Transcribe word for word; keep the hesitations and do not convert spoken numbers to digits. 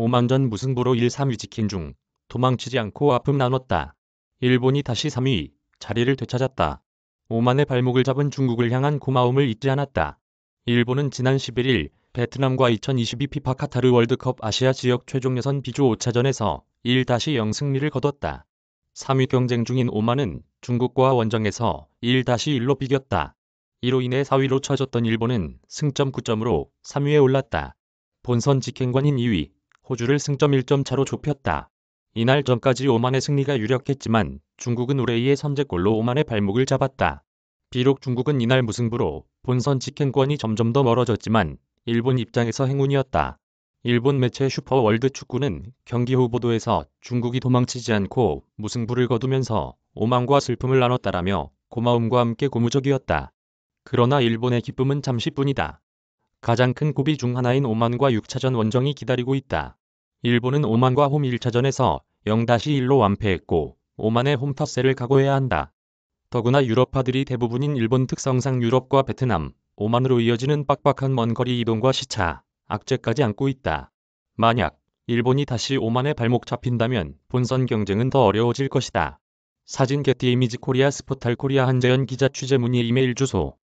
오만전 무승부로 일, 삼 위 지킨 중 도망치지 않고 아픔 나눴다. 일본이 다시 삼 위 자리를 되찾았다. 오만의 발목을 잡은 중국을 향한 고마움을 잊지 않았다. 일본은 지난 십일 일 베트남과 이천이십이 피파 카타르 월드컵 아시아 지역 최종 예선 B조 오 차전에서 일 대 영 승리를 거뒀다. 삼 위 경쟁 중인 오만은 중국과 원정에서 일 대 일로 비겼다. 이로 인해 사 위로 처졌던 일본은 승점 구 점으로 삼 위에 올랐다. 본선 직행관인 이 위 호주를 승점 일 점 차로 좁혔다. 이날 전까지 오만의 승리가 유력했지만 중국은 우레이의 선제골로 오만의 발목을 잡았다. 비록 중국은 이날 무승부로 본선 직행권이 점점 더 멀어졌지만 일본 입장에서 행운이었다. 일본 매체 슈퍼월드 축구는 경기 후 보도에서 중국이 도망치지 않고 무승부를 거두면서 오만과 슬픔을 나눴다라며 고마움과 함께 고무적이었다. 그러나 일본의 기쁨은 잠시뿐이다. 가장 큰 고비 중 하나인 오만과 육 차전 원정이 기다리고 있다. 일본은 오만과 홈 일 차전에서 영 대 일로 완패했고 오만의 홈텃세를 각오해야 한다. 더구나 유럽파들이 대부분인 일본 특성상 유럽과 베트남, 오만으로 이어지는 빡빡한 먼 거리 이동과 시차, 악재까지 안고 있다. 만약 일본이 다시 오만의 발목 잡힌다면 본선 경쟁은 더 어려워질 것이다. 사진 게티 이미지 코리아 스포탈 코리아 한재현 기자 취재 문의 이메일 주소